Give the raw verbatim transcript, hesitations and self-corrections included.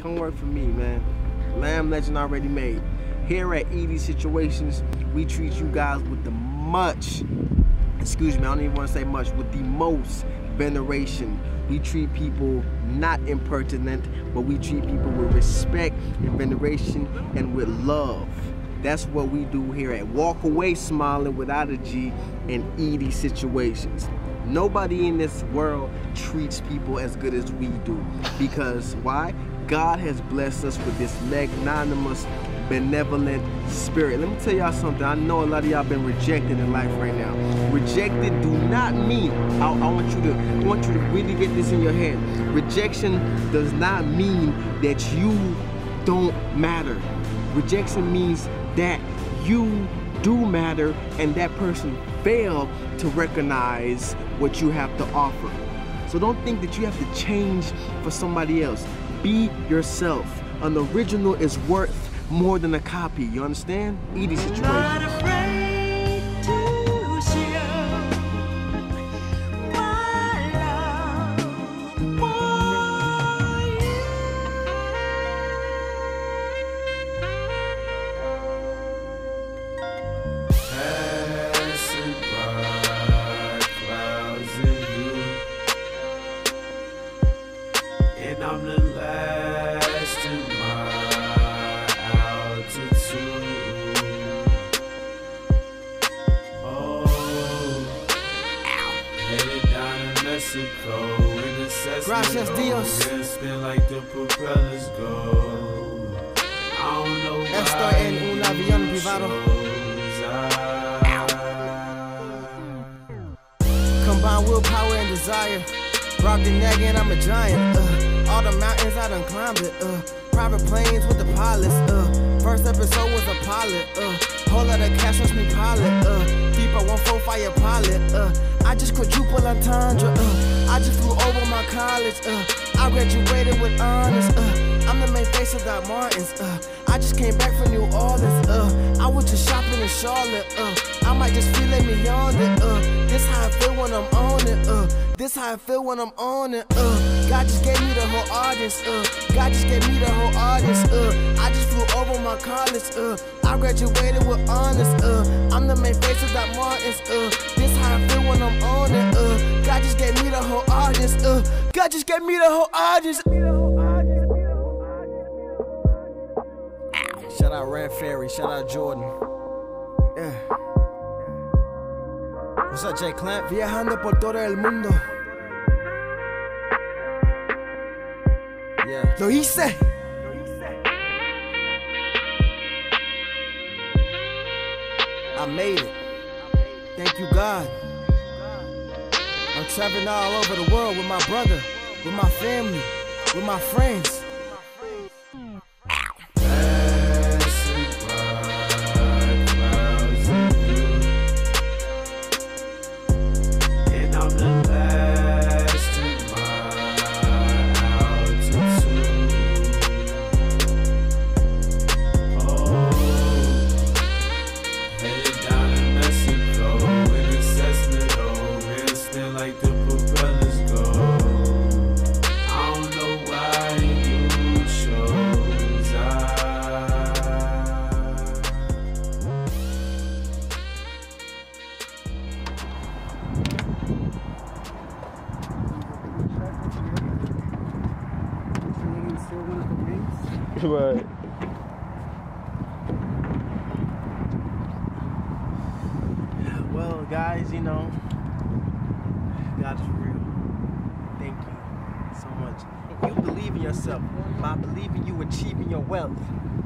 Come work for me, man. Lamb Legend already made. Here at Edie Situations, we treat you guys with the much, excuse me, I don't even want to say much, with the most veneration. We treat people not impertinent, but we treat people with respect and veneration and with love. That's what we do here at Walk Away Smiling Without a G in Edie Situations. Nobody in this world treats people as good as we do. Because why? God has blessed us with this magnanimous, benevolent spirit. Let me tell y'all something. I know a lot of y'all been rejected in life right now. Rejected do not mean, I, I want you to I want you to really get this in your head. Rejection does not mean that you don't matter. Rejection means that you do matter and that person failed to recognize what you have to offer. So don't think that you have to change for somebody else. Be yourself. An original is worth more than a copy. You understand? Edie Situations. And I'm the last in my altitude. Oh, headed down to Mexico in the Cessna. Spin like the propellers go. I don't know why. Estoy en un avión privado. Combine willpower and desire. Rock the neck and I'm a giant. Uh, all the mountains I done climbed it. Uh, private planes with the pilots. Uh, first episode was a pilot. Uh, whole lot of cash, watch me pilot. Uh, deep I one four fire pilot. Uh, I just quadruple entendre. Uh, I just flew over my college. Uh, I graduated with honors. Uh, I'm the main face of Doc Martens. Uh, I just came back from New Orleans. Uh, I was just shopping in Charlotte. Uh, I might just feel like me on it. Uh, this how I feel when I'm on it. Uh, this how I feel when I'm on it. Uh, God just gave me the whole audience. Uh, God just gave me the whole audience. Uh, I just flew over my college. Uh, I graduated with honors. Uh, I'm the main face of Doc Martens. Uh, this how I feel when I'm on it. Uh, God just gave me the whole audience. Uh, God just gave me the whole audience. Shout out Red Fairy, shout out Jordan. Yeah. What's up, Jay Clamp? Viajando por todo el mundo. Yeah. Lo hice. I made it. Thank you, God. I'm traveling all over the world with my brother, with my family, with my friends. Right. Well, guys, you know, God is real. Thank you so much. You believe in yourself by believing you achieving your wealth.